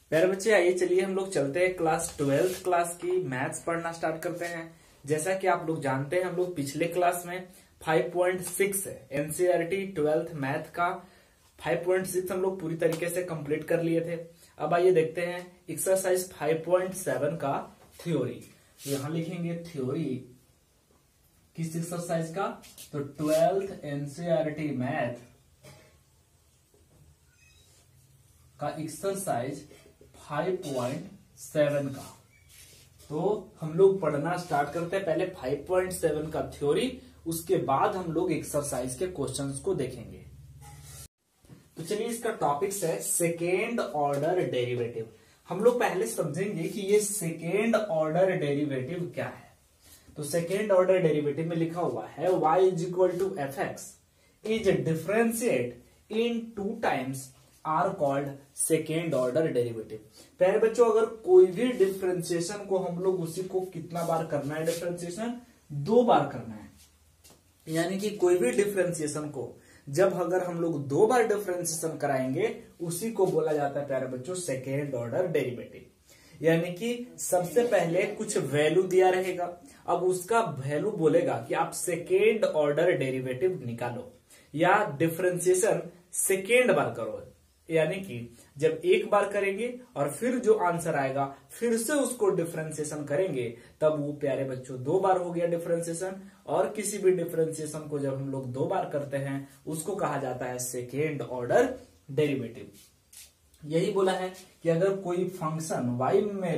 प्यारे बच्चे, आइए चलिए हम लोग चलते हैं क्लास 12th क्लास की मैथ्स पढ़ना स्टार्ट करते हैं। जैसा कि आप लोग जानते हैं, हम लोग पिछले क्लास में 5.6 है एनसीईआरटी 12th मैथ का 5.6 हम लोग पूरी तरीके से कंप्लीट कर लिए थे। अब आइए देखते हैं एक्सरसाइज 5.7 का थ्योरी। तो यहां लिखेंगे थ्योरी किस एक्सरसाइज का, तो 12th एनसीईआरटी मैथ का एक्सरसाइज 5.7 का। तो हम लोग पढ़ना स्टार्ट करते हैं। पहले 5.7 का थ्योरी, उसके बाद हम लोग एक्सरसाइज के क्वेश्चंस को देखेंगे। तो चलिए, इसका टॉपिक है सेकेंड ऑर्डर डेरिवेटिव। हम लोग पहले समझेंगे कि ये सेकेंड ऑर्डर डेरिवेटिव क्या है। तो सेकेंड ऑर्डर डेरिवेटिव में लिखा हुआ है y is equal to F X is differentiate in 2 times are called second order derivative. प्यारे बच्चों, अगर कोई भी डिफरेंशिएशन को हम लोग उसी को कितना बार करना है, डिफरेंशिएशन 2 बार करना है। यानी कि कोई भी डिफरेंशिएशन को जब अगर हम लोग 2 बार डिफरेंशिएशन कराएंगे, उसी को बोला जाता है प्यारे बच्चों सेकेंड ऑर्डर डेरिवेटिव। यानी कि सबसे पहले कुछ वैल्यू दिया रहेगा, अब उसका वैल्यू बोलेगा कि आप सेकेंड ऑर्डर डेरिवेटिव निकालो या डिफरेंशिएशन सेकेंड बार करो। यानी कि जब एक बार करेंगे और फिर जो आंसर आएगा फिर से उसको डिफरेंशिएशन करेंगे, तब वो प्यारे बच्चों 2 बार हो गया डिफरेंशिएशन। और किसी भी डिफरेंशिएशन को जब हम लोग 2 बार करते हैं, उसको कहा जाता है सेकेंड ऑर्डर डेरिवेटिव। यही बोला है कि अगर कोई फंक्शन y में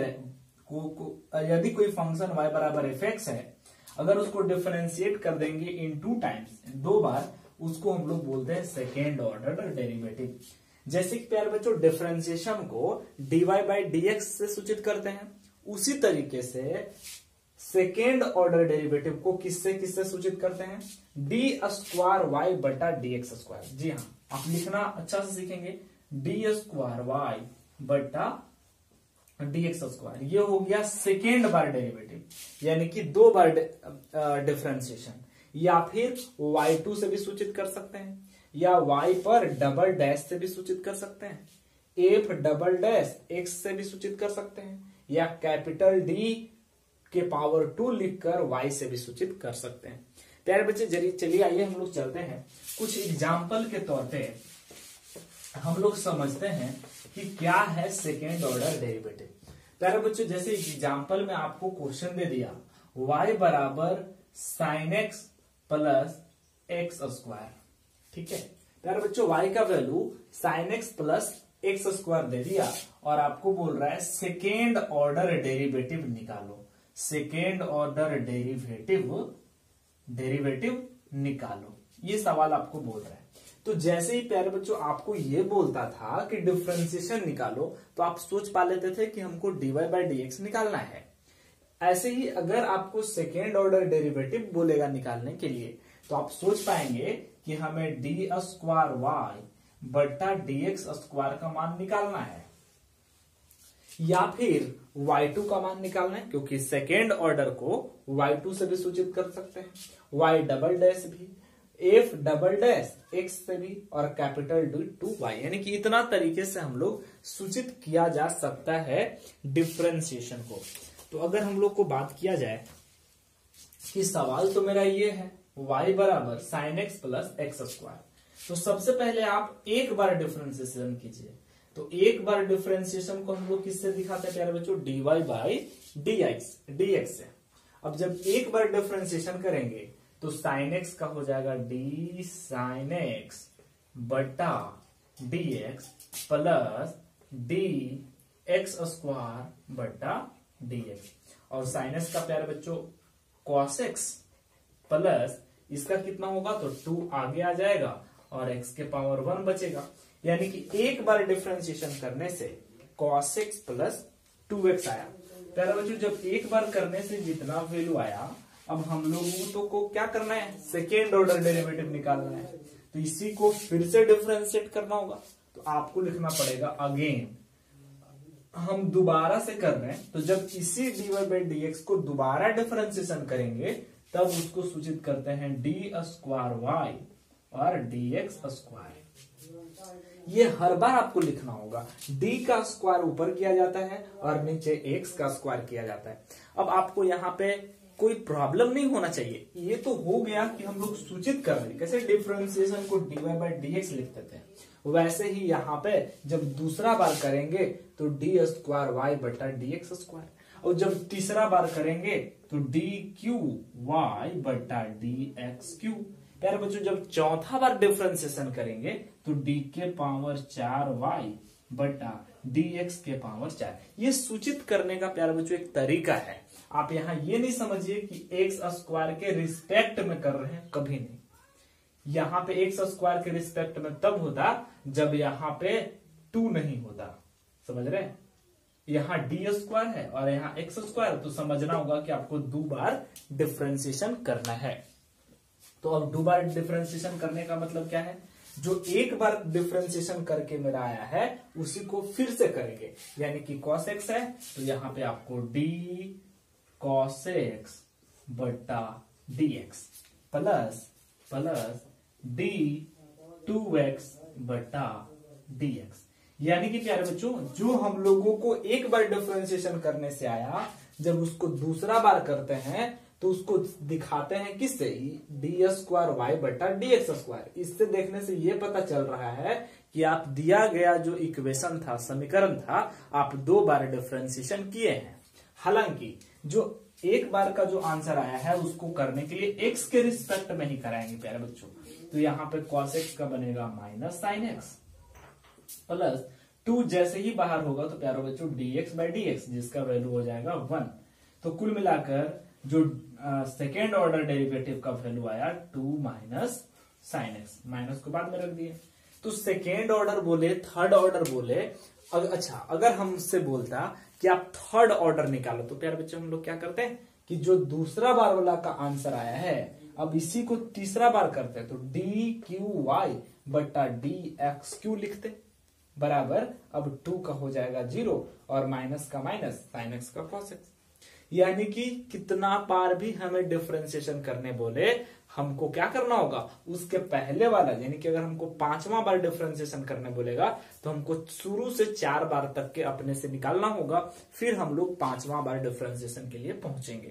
यदि कोई फंक्शन y बराबर एफ एक्स है, अगर उसको डिफरेंशिएट कर देंगे इन 2 टाइम्स 2 बार, उसको हम लोग बोलते हैं सेकेंड ऑर्डर डेरिवेटिव। जैसे कि प्यारे बच्चों डिफरेंशिएशन को dy बाई dx से सूचित करते हैं, उसी तरीके से सेकेंड ऑर्डर डेरिवेटिव को किससे सूचित करते हैं, डी स्क्वायर वाई बटा dx स्क्वायर। जी हाँ, आप लिखना अच्छा से सीखेंगे, डी स्क्वायर वाई बटा dx स्क्वायर। ये हो गया सेकेंड बार डेरिवेटिव, यानी कि 2 बार डिफरेंशिएशन। या फिर y2 से भी सूचित कर सकते हैं, या y पर डबल डैश से भी सूचित कर सकते हैं, f डबल डैश x से भी सूचित कर सकते हैं, या कैपिटल D के पावर 2 लिखकर y से भी सूचित कर सकते हैं। प्यारे बच्चे, चलिए आइए हम लोग चलते हैं कुछ एग्जाम्पल के तौर पे हम लोग समझते हैं कि क्या है सेकेंड ऑर्डर डेरिवेटिव। प्यारे बच्चों, जैसे एग्जाम्पल में आपको क्वेश्चन दे दिया y बराबर sine X plus X square. ठीक है प्यारे बच्चों, y का value sine X plus X square दे दिया और आपको बोल रहा है सेकेंड ऑर्डर डेरिवेटिव निकालो। सेकेंड ऑर्डर डेरिवेटिव निकालो, ये सवाल आपको बोल रहा है। तो जैसे ही प्यारे बच्चों आपको ये बोलता था कि डिफरेंशिएशन निकालो, तो आप सोच पा लेते थे कि हमको dy बाई dx निकालना है। ऐसे ही अगर आपको सेकेंड ऑर्डर डेरिवेटिव बोलेगा निकालने के लिए, तो आप सोच पाएंगे कि हमें डी स्क्वायर वाई बटा dx स्क्वायर का मान निकालना है, या फिर y2 का मान निकालना है, क्योंकि सेकेंड ऑर्डर को y2 से भी सूचित कर सकते हैं, y डबल डैश भी, f डबल डैश x से भी, और कैपिटल D2y। यानी कि इतना तरीके से हम लोग सूचित किया जा सकता है डिफरेंशिएशन को। तो अगर हम लोग को बात किया जाए कि सवाल तो मेरा ये है y बराबर sine X plus X square, तो सबसे पहले आप एक बार डिफरेंशिएशन कीजिए। तो एक बार डिफरेंशिएशन को हम लोग किससे दिखाते हैं प्यारे बच्चों, dy बाई dx से। अब जब एक बार डिफरेंशिएशन करेंगे तो साइन एक्स का हो जाएगा डी साइन एक्स बटा dx plus D X square बटा dx, और साइन एक्स का प्यारे बच्चों cos x प्लस इसका कितना होगा, तो 2 आगे आ जाएगा और x के पावर 1 बचेगा। यानी कि एक बार डिफरेंशिएशन करने से cos x प्लस 2x आया। प्यारे बच्चों, जब एक बार करने से जितना वैल्यू आया, अब हम लोगों को क्या करना है, सेकेंड ऑर्डर डेरिवेटिव निकालना है। तो इसी को फिर से डिफरेंशिएट करना होगा, तो आपको लिखना पड़ेगा अगेन। हम दोबारा से कर रहे हैं, तो जब इसी dy बाई dx को दोबारा डिफरेंशिएशन करेंगे, तब उसको सूचित करते हैं डी स्क्वायर वाई और dx स्क्वायर। ये हर बार आपको लिखना होगा। d का स्क्वायर ऊपर किया जाता है और नीचे x का स्क्वायर किया जाता है। अब आपको यहाँ पे कोई प्रॉब्लम नहीं होना चाहिए। ये तो हो गया कि हम लोग सूचित कर रहे हैं, कैसे डिफरेंशिएशन को dy बाई dx लिखते थे, वैसे ही यहाँ पे जब दूसरा बार करेंगे तो डी स्क्वायर वाई बटा डी एक्स स्क्वायर, और जब तीसरा बार करेंगे तो डी क्यू वाई बटा डी एक्स क्यू। प्यारे बच्चों जब चौथा बार डिफरेंशिएशन करेंगे तो डी के पावर 4 वाई बटा डी एक्स के पावर 4। ये सूचित करने का प्यारे बच्चों एक तरीका है। आप यहाँ ये नहीं समझिए कि एक्स स्क्वायर के रिस्पेक्ट में कर रहे हैं, कभी नहीं। यहाँ पे एक्स स्क्वायर के रिस्पेक्ट में तब होता जब यहाँ पे 2 नहीं होता, समझ रहे हैं। यहाँ डी स्क्वायर है और यहाँ एक्स स्क्वायर, तो समझना होगा कि आपको 2 बार डिफरेंशिएशन करना है। तो अब 2 बार डिफरेंशिएशन करने का मतलब क्या है, जो एक बार डिफरेंशिएशन करके मेरा आया है उसी को फिर से करेंगे, यानी कि cos x है तो यहाँ पे आपको d cos x बटा dx प्लस d 2x बटा dx। यानी कि प्यारे बच्चों जो हम लोगों को एक बार डिफरेंशिएशन करने से आया, जब उसको दूसरा बार करते हैं तो उसको दिखाते हैं किससे, डी स्क्वायर वाई बटा डी एक्स स्क्वायर। इससे देखने से ये पता चल रहा है कि आप दिया गया जो इक्वेशन था, समीकरण था, आप 2 बार डिफरेंशिएशन किए हैं। हालांकि जो एक बार का जो आंसर आया है उसको करने के लिए एक्स के रिस्पेक्ट में ही कराएंगे प्यारे बच्चों। तो यहाँ पे cos x का बनेगा माइनस साइन एक्स प्लस 2 जैसे ही बाहर होगा तो प्यारे बच्चों dx बाई dx, जिसका वैल्यू हो जाएगा 1। तो कुल मिलाकर जो सेकेंड ऑर्डर डेरिवेटिव का वैल्यू आया 2 माइनस साइन एक्स, माइनस को बाद में रख दिए। तो सेकेंड ऑर्डर बोले, थर्ड ऑर्डर बोले, अच्छा अगर हमसे बोलता कि आप थर्ड ऑर्डर निकालो तो प्यारे बच्चों हम लोग क्या करते हैं कि जो दूसरा बार वाला का आंसर आया है अब इसी को तीसरा बार करते हैं, तो डी क्यू वाई बटा डी एक्स क्यू लिखते बराबर, अब 2 का हो जाएगा 0 और माइनस का माइनस साइन एक्स का कॉस एक्स। यानी कि कितना बार भी हमें डिफरेंशिएशन करने बोले हमको क्या करना होगा, उसके पहले वाला, यानी कि अगर हमको 5वां बार डिफरेंशिएशन करने बोलेगा तो हमको शुरू से 4 बार तक के अपने से निकालना होगा, फिर हम लोग 5वां बार डिफरेंशिएशन के लिए पहुंचेंगे।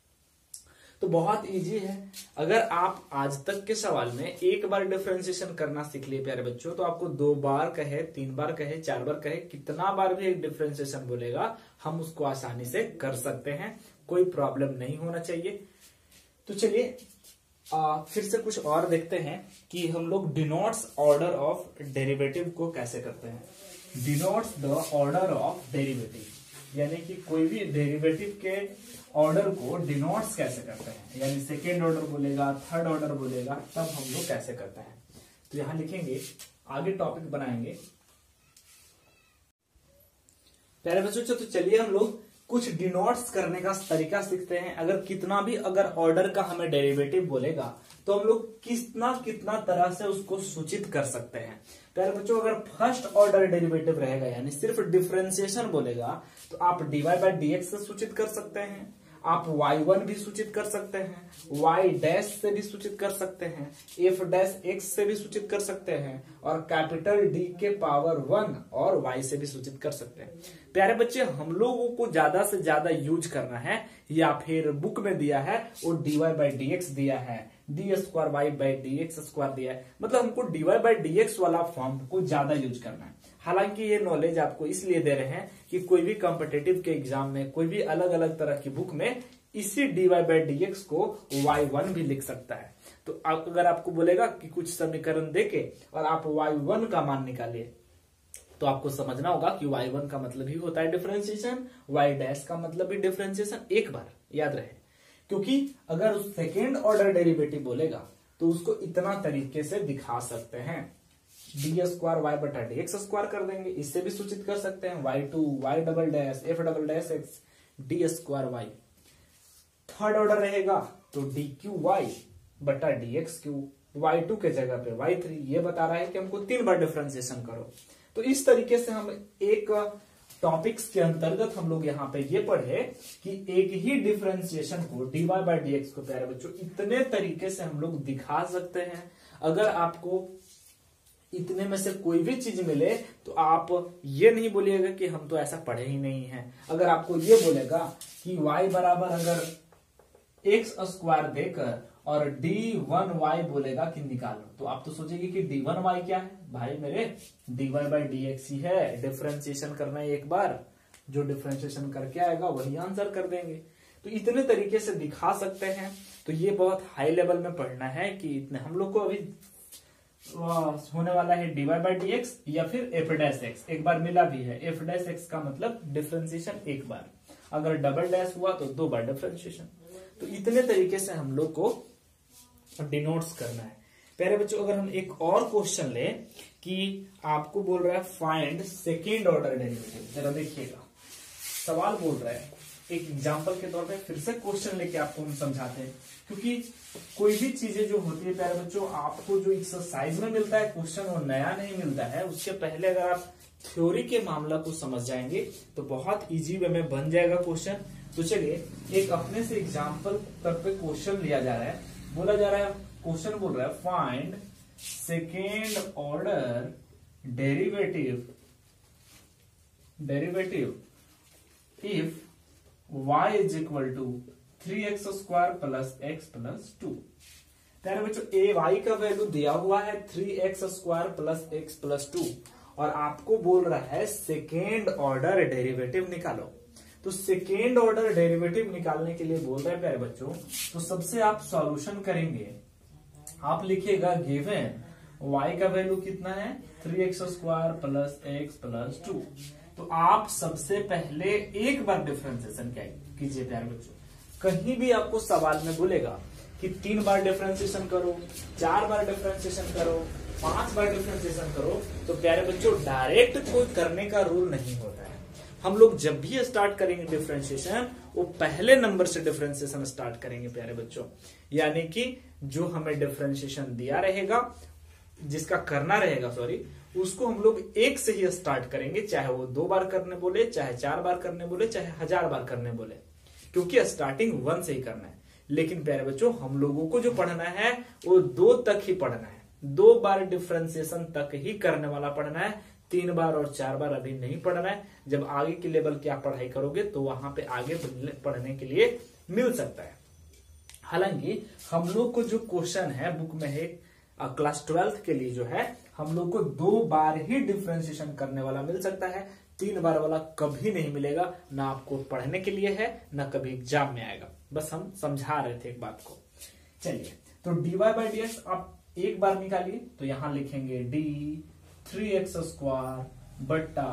तो बहुत इजी है। अगर आप आज तक के सवाल में एक बार डिफरेंशिएशन करना सीख लिए प्यारे बच्चों, तो आपको 2 बार कहे, 3 बार कहे, 4 बार कहे, कितना बार भी एक डिफरेंशिएशन बोलेगा हम उसको आसानी से कर सकते हैं, कोई प्रॉब्लम नहीं होना चाहिए। तो चलिए फिर से कुछ और देखते हैं कि हम लोग डिनोट्स ऑर्डर ऑफ डेरिवेटिव को कैसे करते हैं। Denotes the order of derivative, यानी कि कोई भी डेरिवेटिव के ऑर्डर को डिनोट्स कैसे करते हैं, यानी सेकेंड ऑर्डर बोलेगा, थर्ड ऑर्डर बोलेगा, तब हम लोग कैसे करते हैं। तो यहां लिखेंगे, आगे टॉपिक बनाएंगे प्यारे बच्चों। तो चलिए हम लोग कुछ डिनोट्स करने का तरीका सीखते हैं। अगर कितना भी अगर ऑर्डर का हमें डेरिवेटिव बोलेगा तो हम लोग कितना तरह से उसको सूचित कर सकते हैं। प्यारे बच्चों अगर फर्स्ट ऑर्डर डेरिवेटिव रहेगा, यानी सिर्फ डिफरेंशिएशन बोलेगा, तो आप dy बाई dx से सूचित कर सकते हैं, आप y1 भी सूचित कर सकते हैं, y डैश से भी सूचित कर सकते हैं, f डैश x से भी सूचित कर सकते हैं, और कैपिटल D के पावर 1 और y से भी सूचित कर सकते हैं। प्यारे बच्चे हम लोगों को ज्यादा से ज्यादा यूज करना है, या फिर बुक में दिया है वो dy बाई dx दिया है, D square Y by D X square दिया है, मतलब हमको dy बाई dx वाला फॉर्म को ज्यादा यूज करना है। हालांकि ये नॉलेज आपको इसलिए दे रहे हैं कि कोई भी कॉम्पिटिटिव के एग्जाम में, कोई भी अलग अलग तरह की बुक में इसी dy बाई dx को y1 भी लिख सकता है। तो अगर आपको बोलेगा कि कुछ समीकरण देके और आप y1 का मान निकालिए, तो आपको समझना होगा कि y1 का मतलब ही होता है डिफरेंशिएशन, y डैश का मतलब भी डिफरेंशिएशन। एक बार याद रहे, क्योंकि अगर उस सेकेंड ऑर्डर डेरिवेटिव बोलेगा तो उसको इतना तरीके से दिखा सकते हैं, डी स्क्वायर वाई बटा डी एक्स स्क्वायर कर देंगे, इससे भी सूचित कर सकते हैं y2 y double dash f double dash x D square Y. Third order रहेगा तो डी क्यू वाई बटा डी एक्स क्यू, y2 के जगह पे y3, ये बता रहा है कि हमको 3 बार डिफरेंशिएशन करो। तो इस तरीके से हम एक टॉपिक्स के अंतर्गत हम लोग यहाँ पे ये पढ़े कि एक ही डिफरेंशिएशन को dy बाई dx को प्यारे बच्चों इतने तरीके से हम लोग दिखा सकते हैं। अगर आपको इतने में से कोई भी चीज मिले तो आप ये नहीं बोलिएगा कि हम तो ऐसा पढ़े ही नहीं है। अगर आपको ये बोलेगा कि y बराबर अगर x स्क्वायर देकर और d1y बोलेगा कि निकालो, तो आप तो सोचेंगे कि d1y क्या है। भाई मेरे dy बाई dx ही है, डिफरेंशिएशन करना है एक बार, जो डिफरेंशिएशन करके आएगा वही आंसर कर देंगे। तो इतने तरीके से दिखा सकते हैं। तो ये बहुत हाई लेवल में पढ़ना है कि इतने हम लोग को अभी होने वाला है dy बाई dx या फिर f डैश x, एक बार मिला भी है। f डैश x का मतलब डिफरेंशिएशन एक बार, अगर डबल डैश हुआ तो 2 बार डिफरेंशिएशन। तो इतने तरीके से हम लोग को डिनोट्स करना है। प्यारे बच्चों, अगर हम एक और क्वेश्चन ले कि आपको बोल रहा है फाइंड सेकेंड ऑर्डर डेरिवेटिव, जरा देखिएगा सवाल बोल रहा है। एक एग्जांपल के तौर पे फिर से क्वेश्चन लेके आपको हम समझाते हैं, क्योंकि कोई भी चीजें जो होती है प्यारे बच्चों, आपको जो एक्सरसाइज में मिलता है क्वेश्चन वो नया नहीं मिलता है। उसके पहले अगर आप थ्योरी के मामला को समझ जाएंगे तो बहुत इजी वे में बन जाएगा क्वेश्चन। तो चलिए एक अपने से एग्जाम्पल तक पे क्वेश्चन लिया जा रहा है, बोला जा रहा है, क्वेश्चन बोल रहा है find second order derivative if y is equal to 3x square plus x plus 2। प्यारे बच्चों, ए y का वैल्यू दिया हुआ है 3x square plus x plus 2 और आपको बोल रहा है सेकेंड ऑर्डर डेरिवेटिव निकालो। तो सेकेंड ऑर्डर डेरिवेटिव निकालने के लिए बोल रहे हैं प्यारे बच्चों, तो सबसे आप सॉल्यूशन करेंगे। आप लिखिएगा गिवन y का वैल्यू कितना है 3x square plus x plus 2। तो आप सबसे पहले एक बार डिफरेंशिएशन कीजिए प्यारे बच्चों। कहीं भी आपको सवाल में बोलेगा कि 3 बार डिफरेंशिएशन करो, 4 बार डिफरेंशिएशन करो, 5 बार डिफरेंशिएशन करो, तो प्यारे बच्चों डायरेक्ट कोई करने का रूल नहीं होता है। हम लोग जब भी स्टार्ट करेंगे डिफरेंशिएशन, वो पहले नंबर से डिफरेंशिएशन स्टार्ट करेंगे प्यारे बच्चों। यानी कि जो हमें डिफरेंशिएशन दिया रहेगा, जिसका करना रहेगा सॉरी, उसको हम लोग एक से ही स्टार्ट करेंगे, चाहे वो 2 बार करने बोले, चाहे 4 बार करने बोले, चाहे 1000 बार करने बोले, क्योंकि स्टार्टिंग 1 से ही करना है। लेकिन प्यारे बच्चों हम लोगों को जो पढ़ना है वो 2 तक ही पढ़ना है, 2 बार डिफरेंशिएशन तक ही करने वाला पढ़ना है। 3 बार और 4 बार अभी नहीं पढ़ना है। जब आगे की लेवल की आप पढ़ाई करोगे तो वहां पे आगे पढ़ने के लिए मिल सकता है। हालांकि हम लोग को जो क्वेश्चन है बुक में है क्लास 12th के लिए जो है, हम लोग को 2 बार ही डिफरेंशिएशन करने वाला मिल सकता है। 3 बार वाला कभी नहीं मिलेगा, ना आपको पढ़ने के लिए है ना कभी एग्जाम में आएगा। बस हम समझा रहे थे एक बात को। चलिए, तो dy बाई dx आप एक बार निकालिए, तो यहां लिखेंगे d 3x स्क्वायर बट्टा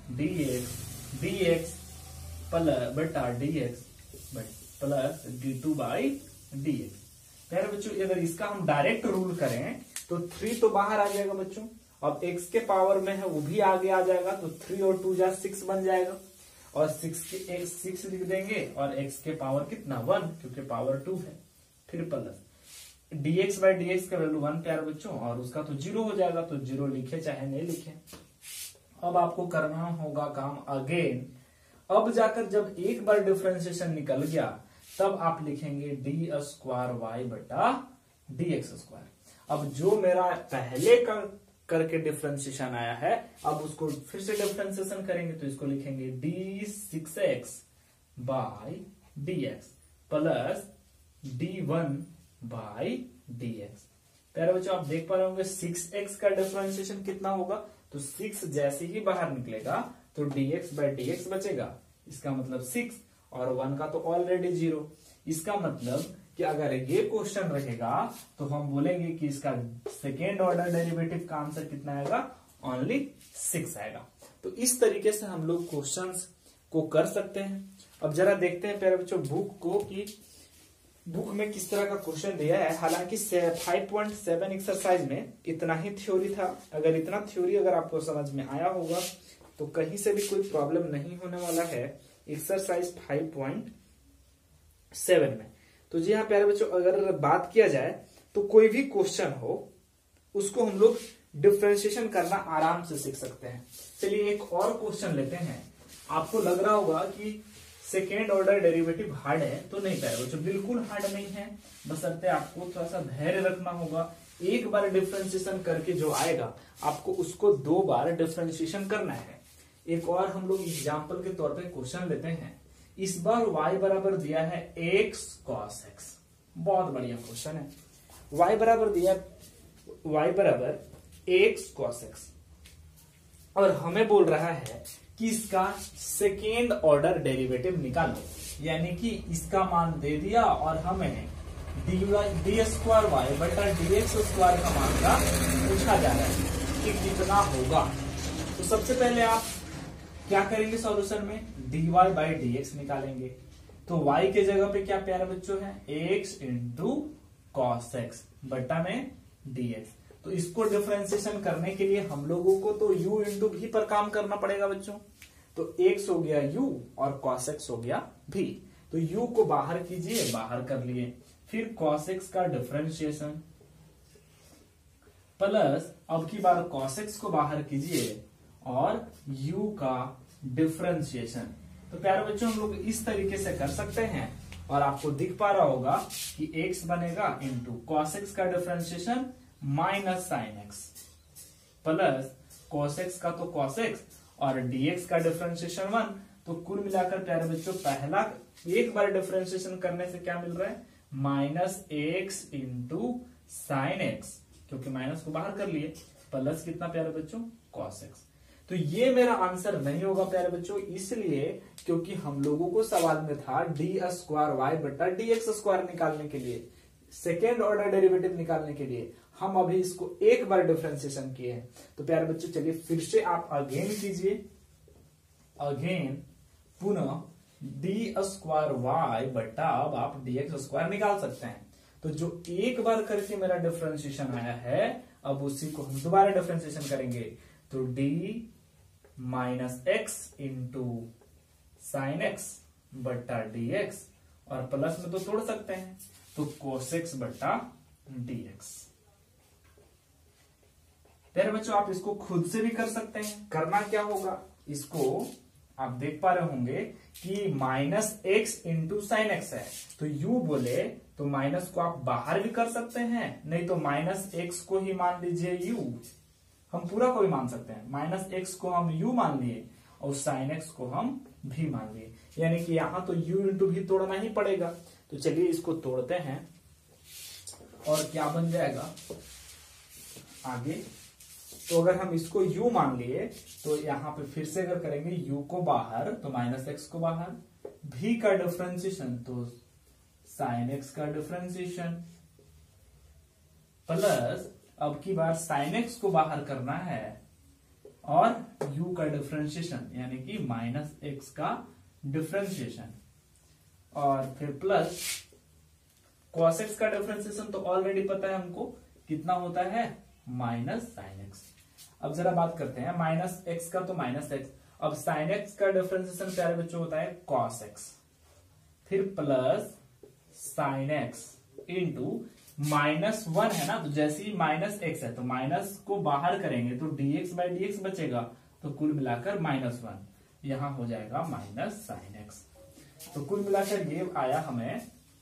dx प्लस बट्टा dx plus d2 by dx। प्यारे बच्चों, अगर इसका हम डायरेक्ट रूल करें तो 3 तो बाहर आ जाएगा बच्चों, अब x के पावर में है वो भी आगे आ जाएगा, तो 3 और 2 जा 6 बन जाएगा, और 6 लिख देंगे और x के पावर कितना 1, क्योंकि पावर 2 है। फिर प्लस dx बाई dx का वैल्यू 1 प्यारे बच्चों, और उसका तो 0 हो जाएगा, तो 0 लिखे चाहे नहीं लिखे। अब आपको करना होगा काम अगेन। अब जाकर जब एक बार डिफरेंशिएशन निकल गया तब आप लिखेंगे डी स्क्वायर वाई बटा dx स्क्वायर। अब जो मेरा पहले का करके डिफरेंशिएशन आया है, अब उसको फिर से डिफरेंशिएशन करेंगे, तो इसको लिखेंगे d6x by dx plus d1 by dx। प्यारे बच्चों, आप देख पा रहे होंगे 6x का डिफरेंशिएशन कितना होगा, तो 6 जैसे ही बाहर निकलेगा तो dx बाई dx बचेगा, इसका मतलब 6, और 1 का तो ऑलरेडी 0। इसका मतलब कि अगर ये क्वेश्चन रहेगा तो हम बोलेंगे कि इसका सेकेंड ऑर्डर डेरिवेटिव का आंसर कितना आएगा, ओनली 6 आएगा। तो इस तरीके से हम लोग क्वेश्चंस को कर सकते हैं। अब जरा देखते हैं प्यारे बच्चों बुक को कि बुक में किस तरह का क्वेश्चन दिया है। हालांकि 5.7 एक्सरसाइज में इतना ही थ्योरी था। अगर इतना थ्योरी अगर आपको समझ में आया होगा तो कहीं से भी कोई प्रॉब्लम नहीं होने वाला है एक्सरसाइज 5.7 में। तो जी हाँ प्यारे बच्चों, अगर बात किया जाए तो कोई भी क्वेश्चन हो उसको हम लोग डिफरेंशिएशन करना आराम से सीख सकते हैं। चलिए एक और क्वेश्चन लेते हैं। आपको लग रहा होगा कि सेकेंड ऑर्डर डेरिवेटिव हार्ड है, तो नहीं प्यारे बच्चों बिल्कुल हार्ड नहीं है, बशर्ते आपको थोड़ा सा धैर्य रखना होगा, एक बार डिफरेंशिएशन करके जो आएगा आपको उसको 2 बार डिफरेंशिएशन करना है। एक और हम लोग एग्जाम्पल के तौर पे क्वेश्चन लेते हैं। इस बार y बराबर दिया है x cos x, बहुत बढ़िया क्वेश्चन है। y बराबर दिया y बराबर x cos x और हमें बोल रहा है कि इसका सेकेंड ऑर्डर डेरिवेटिव निकालो, यानी कि इसका मान दे दिया और हमें डी स्क्वायर वाई बटा डी एक्स स्क्वायर का मान का पूछा जा रहा है कि कितना होगा। तो सबसे पहले आप क्या करेंगे सॉल्यूशन में, dy बाई डी एक्स निकालेंगे। तो y के जगह पे क्या प्यारे बच्चों है, x इंटू कॉस एक्स बटा में dx। तो इसको डिफरेंशिएशन करने के लिए हम लोगों को तो u इंटू भी पर काम करना पड़ेगा बच्चों। तो x हो गया u और cos x हो गया v। तो u को बाहर कीजिए, बाहर कर लिए, फिर cos x का डिफरेंशिएशन प्लस अब की बार cos x को बाहर कीजिए और u का डिफरेंशिएशन। तो प्यारे बच्चों हम लोग इस तरीके से कर सकते हैं और आपको दिख पा रहा होगा कि x बनेगा इंटू cos x का differentiation minus sine x plus cos x का तो cos x और dx का डिफरेंशिएशन 1। तो कुल मिलाकर प्यारे बच्चों पहला एक बार डिफरेंशिएशन करने से क्या मिल रहा है, minus X into sine X, क्योंकि माइनस को बाहर कर लिए, प्लस कितना प्यारे बच्चों cos x। तो ये मेरा आंसर नहीं होगा प्यारे बच्चों, इसलिए क्योंकि हम लोगों को सवाल में था डी स्क्वायर वाई बटा डी एक्स स्क्वायर निकालने के लिए, सेकेंड ऑर्डर डेरिवेटिव निकालने के लिए हम अभी इसको एक बार डिफरेंशिएशन किए हैं। तो प्यारे बच्चों चलिए फिर से आप अगेन कीजिए, अगेन पुनः डी स्क्वायर वाई बटा, अब आप डी एक्स स्क्वायर निकाल सकते हैं। तो जो एक बार करके मेरा डिफरेंशिएशन आया है अब उसी को हम दोबारा डिफरेंशिएशन करेंगे। तो D minus X into sine X बटा डी एक्स और प्लस में तो तोड़ सकते हैं, तो कोस एक्स बटा डी एक्स। प्यारे बच्चों आप इसको खुद से भी कर सकते हैं। करना क्या होगा, इसको आप देख पा रहे होंगे कि minus X into sine X है, तो यू बोले तो माइनस को आप बाहर भी कर सकते हैं, नहीं तो माइनस एक्स को ही मान लीजिए यू, हम पूरा को भी मान सकते हैं। माइनस एक्स को हम यू मान लिए और साइन एक्स को हम भी मान लिए, यानी कि यहां तो यू इंटू भी तोड़ना ही पड़ेगा। तो चलिए इसको तोड़ते हैं और क्या बन जाएगा आगे। तो अगर हम इसको u मान लिए तो यहां पे फिर से अगर करेंगे u को बाहर तो माइनस एक्स को बाहर, v का डिफरेंशिएशन तो साइन एक्स का डिफरेंशिएशन प्लस अब की बार साइन एक्स को बाहर करना है और u का डिफरेंशिएशन यानी कि माइनस एक्स का डिफरेंशिएशन और फिर प्लस cos x का डिफरेंशिएशन तो ऑलरेडी पता है हमको कितना होता है, माइनस साइन एक्स। अब जरा बात करते हैं माइनस एक्स का, तो माइनस एक्स, अब साइन एक्स का डिफरेंशिएशन प्यारे बच्चों होता है cos x, फिर plus sine X into minus 1 है ना, तो जैसे ही माइनस एक्स है तो माइनस को बाहर करेंगे तो dx बाई डी एक्स बचेगा, तो कुल मिलाकर माइनस 1 यहां हो जाएगा माइनस साइन एक्स। तो कुल मिलाकर ये आया हमें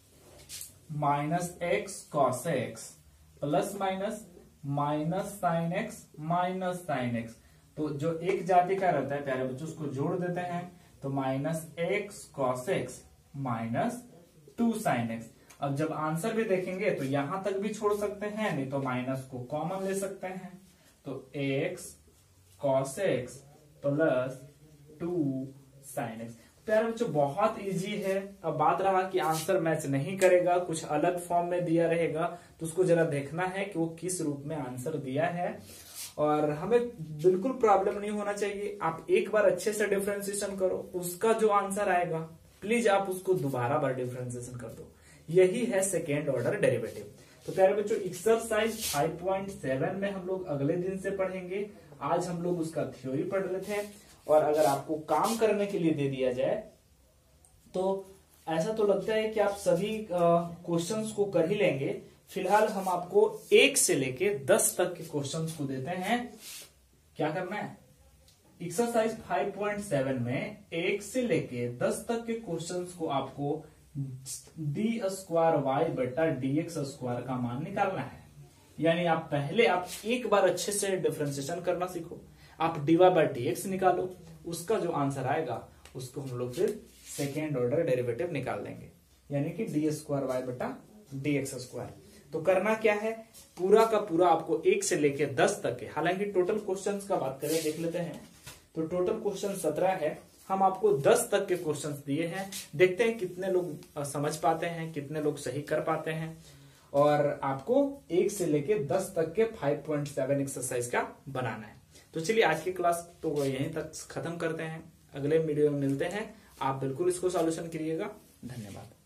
minus X cos X plus minus minus sine X minus sine X. तो जो एक जाति का रहता है प्यारे बच्चों उसको जोड़ देते हैं, तो minus X cos X minus 2 sine X. अब जब आंसर भी देखेंगे तो यहां तक भी छोड़ सकते हैं, नहीं तो माइनस को कॉमन ले सकते हैं। तो X cos X plus 2 sine X. प्यारे बच्चों बहुत इजी है। अब बात रहा कि आंसर मैच नहीं करेगा, कुछ अलग फॉर्म में दिया रहेगा, तो उसको जरा देखना है कि वो किस रूप में आंसर दिया है। और हमें बिल्कुल प्रॉब्लम नहीं होना चाहिए। आप एक बार अच्छे से डिफरेंशिएशन करो, उसका जो आंसर आएगा प्लीज आप उसको दोबारा बार डिफरेंशिएशन कर दो। यही है सेकेंड ऑर्डर डेरिवेटिव। तो प्यारे बच्चों एक्सरसाइज 5.7 में हम लोग अगले दिन से पढ़ेंगे। आज हम लोग उसका थ्योरी पढ़ रहे थे, और अगर आपको काम करने के लिए दे दिया जाए तो ऐसा तो लगता है कि आप सभी क्वेश्चंस को कर ही लेंगे। फिलहाल हम आपको 1 से लेके 10 तक के क्वेश्चंस को देते हैं। क्या करना है, एक्सरसाइज 5.7 में 1 से लेके 10 तक के क्वेश्चंस को आपको डी स्क्वायर वाई बटा डी एक्स स्क्वायर का मान निकालना है। यानी आप पहले आप एक बार अच्छे से डिफरेंशिएशन करना सीखो, आप dy/dx निकालो, उसका जो आंसर आएगा उसको हम लोग फिर सेकेंड ऑर्डर डेरिवेटिव निकाल देंगे, यानी कि d²y/dx²। तो करना क्या है, पूरा का पूरा आपको 1 से लेके 10 तक के, हालांकि टोटल क्वेश्चंस का बात करें देख लेते हैं, तो टोटल क्वेश्चन 17 है, हम आपको 10 तक के क्वेश्चंस दिए हैं। देखते हैं कितने लोग समझ पाते हैं, कितने लोग सही कर पाते हैं। और आपको 1 से लेके 10 तक के 5.7 एक्सरसाइज का बनाना है। तो चलिए आज की क्लास तो यहीं तक खत्म करते हैं, अगले वीडियो में मिलते हैं। आप बिल्कुल इसको सॉल्यूशन करिएगा। धन्यवाद।